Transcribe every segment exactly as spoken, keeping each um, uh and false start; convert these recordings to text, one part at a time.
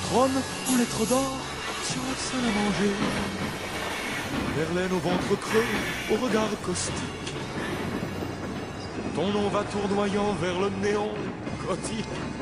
trône en lettres d'or sur la salle à manger. Verlaine au ventre creux, au regard caustique. Ton nom va tournoyant vers le néon gothique.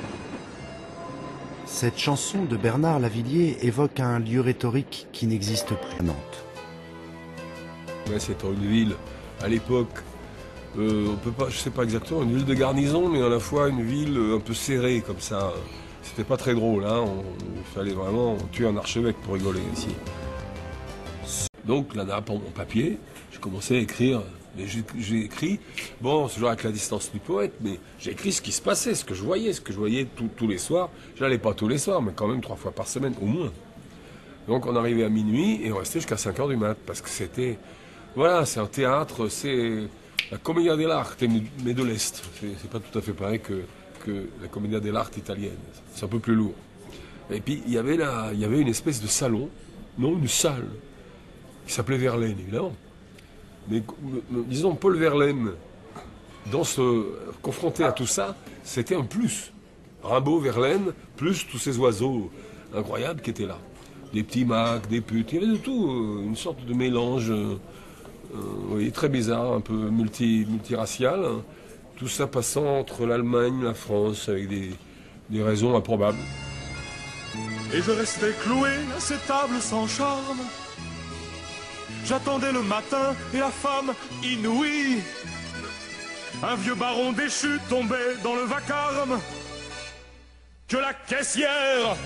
Cette chanson de Bernard Lavilliers évoque un lieu rhétorique qui n'existe plus à Nantes. Ouais, c'est une ville, à l'époque, euh, on peut pas, je sais pas exactement, une ville de garnison, mais à la fois une ville un peu serrée comme ça. C'était pas très drôle, hein. On, il fallait vraiment tuer un archevêque pour rigoler ici. Donc là, là pour mon papier, j'ai commencé à écrire. Mais j'ai écrit, bon, c'est toujours avec la distance du poète, mais j'ai écrit ce qui se passait, ce que je voyais, ce que je voyais tout, tous les soirs. J'allais pas tous les soirs, mais quand même trois fois par semaine, au moins. Donc on arrivait à minuit et on restait jusqu'à cinq heures du mat', parce que c'était, voilà, c'est un théâtre, c'est la Commedia dell'arte, mais de l'Est. C'est pas tout à fait pareil que, que la Commedia dell'arte italienne. C'est un peu plus lourd. Et puis il y avait là, il y avait une espèce de salon, non, une salle, qui s'appelait Verlaine, évidemment. Mais disons, Paul Verlaine, dans ce, confronté à tout ça, c'était un plus. Rimbaud, Verlaine, plus tous ces oiseaux incroyables qui étaient là. Des petits macs, des putes, il y avait de tout, une sorte de mélange euh, oui, très bizarre, un peu multi, multiracial. Tout ça passant entre l'Allemagne et la France, avec des, des raisons improbables. Et je restais cloué à ces tables sans charme. J'attendais le matin et la femme inouïe. Un vieux baron déchu tombait dans le vacarme. Que la caissière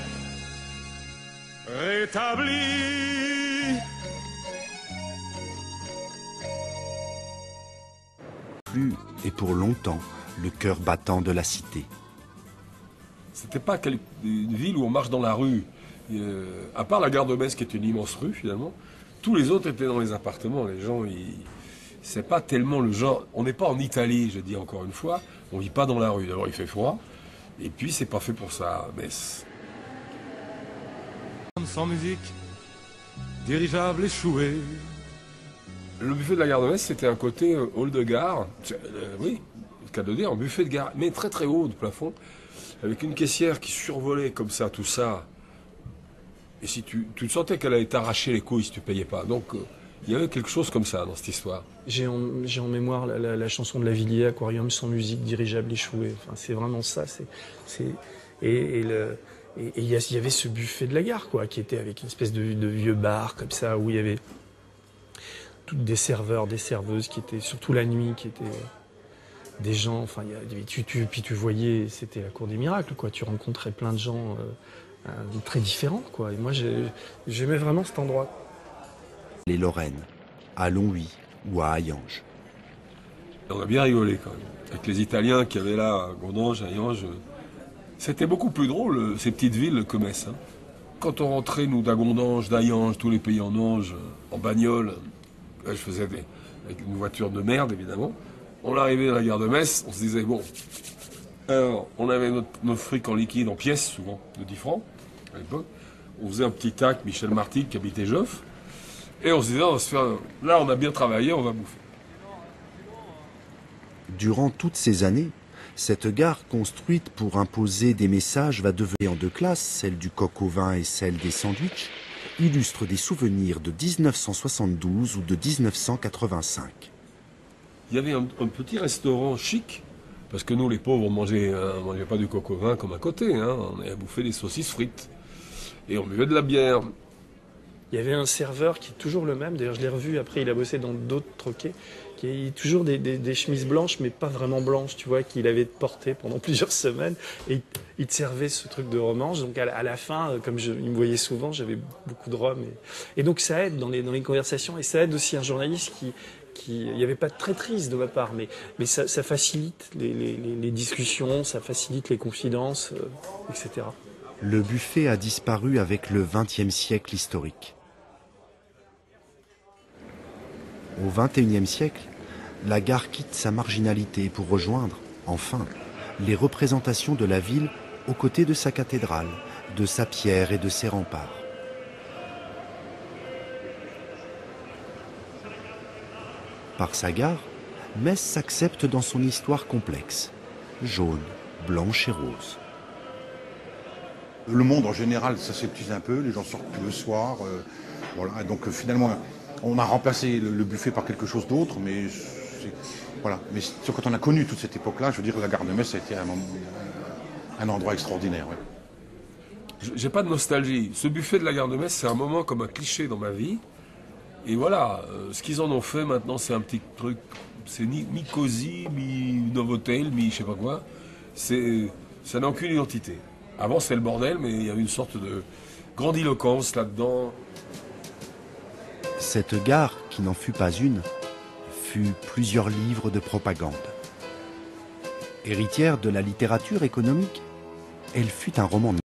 rétablit. Plus et pour longtemps le cœur battant de la cité. C'était pas une ville où on marche dans la rue. Euh, à part la gare de Metz qui est une immense rue finalement. Tous les autres étaient dans les appartements. Les gens, ils... c'est pas tellement le genre. On n'est pas en Italie, je dis encore une fois. On vit pas dans la rue. D'abord, il fait froid. Et puis, c'est pas fait pour ça. Mais sans musique, dirigeable échoué. Le buffet de la gare de Metz, c'était un côté euh, hall de gare. Euh, oui, le cas de le dire, un buffet de gare, mais très très haut de plafond, avec une caissière qui survolait comme ça, tout ça. Et si tu, tu sentais qu'elle allait t'arracher les couilles si tu payais pas. Donc, euh, il y avait quelque chose comme ça dans cette histoire. J'ai en, j'ai en mémoire la, la, la chanson de Lavilliers, Aquarium sans musique, dirigeable échoué. Enfin, c'est vraiment ça. C'est, c'est, et, et, le, et, et il y avait ce buffet de la gare, quoi, qui était avec une espèce de, de vieux bar comme ça, où il y avait toutes des serveurs, des serveuses qui étaient, surtout la nuit, qui étaient des gens. Enfin, il y avait, tu, tu, puis tu voyais, c'était la cour des miracles, quoi. Tu rencontrais plein de gens. Euh, Euh, très différent, quoi. Et moi, j'aimais vraiment cet endroit. Les Lorraines, à Longwy ou à Hayange. On a bien rigolé quand même. Avec les Italiens qui avaient là, à Gondange, Hayange. C'était beaucoup plus drôle, ces petites villes que Metz. Hein. Quand on rentrait, nous, d'Agondange, d'Hayange, tous les pays en Ange, en bagnole, je faisais des, avec une voiture de merde, évidemment. On arrivait à la gare de Metz, on se disait, bon... Alors, on avait notre, notre fric en liquide, en pièces, souvent, de dix francs, à l'époque. On faisait un petit tac, Michel Marty, qui habitait Joffre. Et on se disait, on va se faire... Là, on a bien travaillé, on va bouffer. Durant toutes ces années, cette gare construite pour imposer des messages va devenir en deux classes, celle du coq au vin et celle des sandwichs, illustre des souvenirs de mille neuf cent soixante-douze ou de mille neuf cent quatre-vingt-cinq. Il y avait un, un petit restaurant chic, parce que nous, les pauvres, on mangeait, hein, on mangeait pas du coq au vin comme à côté, hein, on avait bouffé des saucisses frites. Et on buvait de la bière. Il y avait un serveur qui est toujours le même, d'ailleurs je l'ai revu, après il a bossé dans d'autres troquets, qui a toujours des, des, des chemises blanches, mais pas vraiment blanches, tu vois, qu'il avait porté pendant plusieurs semaines. Et il, il te servait ce truc de romanche. Donc à la, à la fin, comme je, il me voyait souvent, j'avais beaucoup de rhum. Et, et donc ça aide dans les, dans les conversations, et ça aide aussi un journaliste qui... qui il n'y avait pas de traîtrise de ma part, mais, mais ça, ça facilite les, les, les discussions, ça facilite les confidences, euh, et cetera. Le buffet a disparu avec le vingtième siècle historique. Au vingt et unième siècle, la gare quitte sa marginalité pour rejoindre, enfin, les représentations de la ville aux côtés de sa cathédrale, de sa pierre et de ses remparts. Par sa gare, Metz s'accepte dans son histoire complexe, jaune, blanche et rose. Le monde en général s'aseptise un peu, les gens sortent plus le soir. Euh, voilà. Donc euh, finalement, on a remplacé le, le buffet par quelque chose d'autre, mais voilà. Mais quand on a connu toute cette époque-là, je veux dire, la gare de Metz a été un, un endroit extraordinaire. Ouais. J'ai pas de nostalgie. Ce buffet de la gare de Metz, c'est un moment comme un cliché dans ma vie. Et voilà, euh, ce qu'ils en ont fait maintenant, c'est un petit truc, c'est ni, mi cosy, mi Novotel, mi je sais pas quoi. C'est, ça n'a aucune identité. Avant, c'était le bordel, mais il y avait une sorte de grandiloquence là-dedans. Cette gare, qui n'en fut pas une, fut plusieurs livres de propagande. Héritière de la littérature économique, elle fut un roman